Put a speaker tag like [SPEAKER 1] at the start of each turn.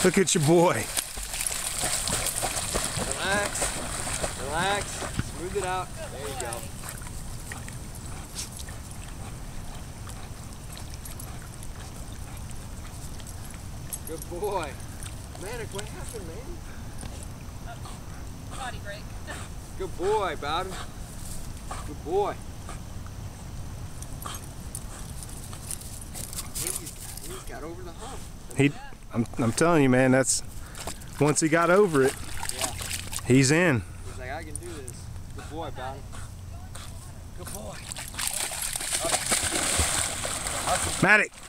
[SPEAKER 1] Look at your boy.
[SPEAKER 2] Relax. Relax. Smooth it out. There you go. Good boy. Madoc, what happened, man?
[SPEAKER 3] Body break.
[SPEAKER 2] Good boy, Bowden. Good boy. He's got over the hump.
[SPEAKER 1] I'm telling you, man, that's once he got over it,
[SPEAKER 2] Yeah.
[SPEAKER 1] he's in.
[SPEAKER 2] He's like, I can do this. Good boy, Bowden. Good boy.
[SPEAKER 1] Madoc.